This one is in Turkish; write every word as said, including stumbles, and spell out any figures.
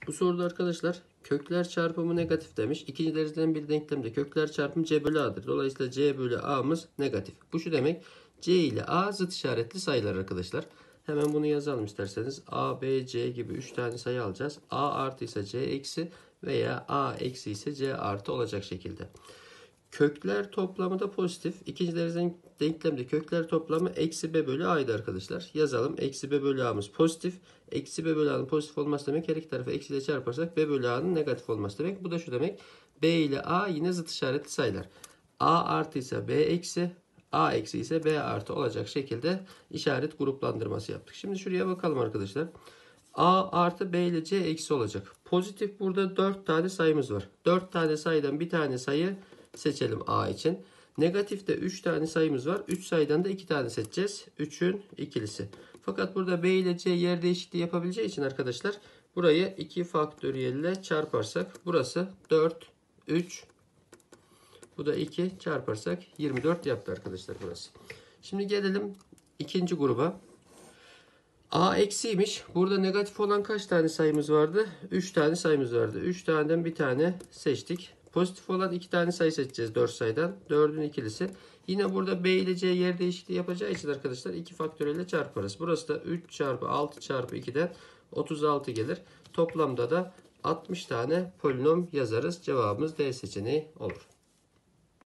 Bu soruda arkadaşlar kökler çarpımı negatif demiş. İkinci dereceden bir denklemde kökler çarpımı c bölü a'dır. Dolayısıyla c bölü a'mız negatif. Bu şu demek: c ile a zıt işaretli sayılar arkadaşlar. Hemen bunu yazalım isterseniz. A, B, C gibi üç tane sayı alacağız. A artı ise c eksi veya a eksi ise c artı olacak şekilde. Kökler toplamı da pozitif. İkinci dereceden denklemde kökler toplamı eksi b bölü a'ydı arkadaşlar. Yazalım. Eksi b bölü a'mız pozitif. Eksi b bölü a'nın pozitif olması demek her iki tarafı eksi ile çarparsak b bölü a'nın negatif olması demek. Bu da şu demek: b ile a yine zıt işaretli sayılar. A artı ise b eksi, a eksi ise b artı olacak şekilde işaret gruplandırması yaptık. Şimdi şuraya bakalım arkadaşlar. A artı b ile c eksi olacak. Pozitif, burada dört tane sayımız var. dört tane sayıdan bir tane sayı seçelim a için. Negatifte üç tane sayımız var. üç sayıdan da iki tane seçeceğiz. üçün ikilisi. Fakat burada b ile c yer değişikliği yapabileceği için arkadaşlar burayı iki faktöriyelle çarparsak burası dört, üç, bu da iki, çarparsak yirmi dört yaptı arkadaşlar burası. Şimdi gelelim ikinci gruba. A eksiymiş. Burada negatif olan kaç tane sayımız vardı? üç tane sayımız vardı. üç taneden bir tane seçtik. Pozitif olan iki tane sayı seçeceğiz dört sayıdan. dördün ikilisi. Yine burada b ile c yer değişikliği yapacağı için arkadaşlar iki faktöriyelle çarparız. Burası da üç çarpı altı çarpı ikiden otuz altı gelir. Toplamda da altmış tane polinom yazarız. Cevabımız D seçeneği olur.